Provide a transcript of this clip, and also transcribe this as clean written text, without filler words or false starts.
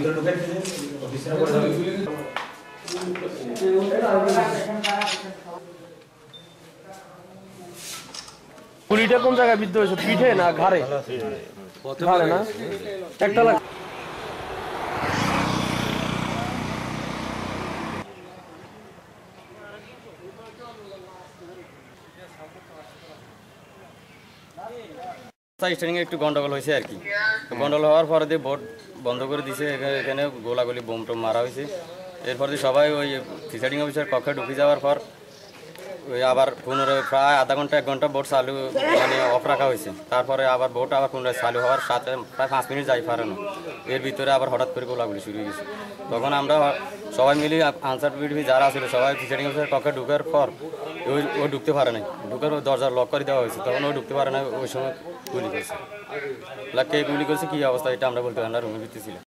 গুলিটা কোন জায়গায় বিদ্ধ হয়েছে, পিঠে না ঘাড়ে? ঘাড়ে না, একটা স্টার্টিং একটু গন্ডগোল হয়েছে আর কি। গন্ডগোল হওয়ার পরে দিয়ে ভোট বন্ধ করে দিছে, এখানে গোলাগুলি বোম টোম মারা হয়েছে। এরপর দিয়ে সবাই ওই প্রিসাইডিং অফিসার কক্ষে ঢুকে যাওয়ার পর ওই আবার পুনরায় প্রায় আধা ঘন্টা 1 ঘন্টা ভোট চালু মানে অফ রাখা হয়েছে। তারপরে আবার ভোট আবার পুনরায় চালু হওয়ার সাথে প্রায় 5 মিনিট যাই পারে না, এর ভিতরে আবার হঠাৎ করে গোলাগুলি শুরু হয়ে গেছে। তখন আমরা সবাই মিলে আনসার পিটিভি যারা ছিল সবাই প্রিসাইডিং অফিসার কক্ষে ঢুকার পর ও ঢুকতে পারে নাই, ঢুকার দরজা লক করে দেওয়া হয়েছে, তখন ও ঢুকতে পারে না। ওই সময় গুলি করছে, কে গুলি করছে কী অবস্থা এটা আমরা বলতে পারি না, রুমের ভিতরে ছিল।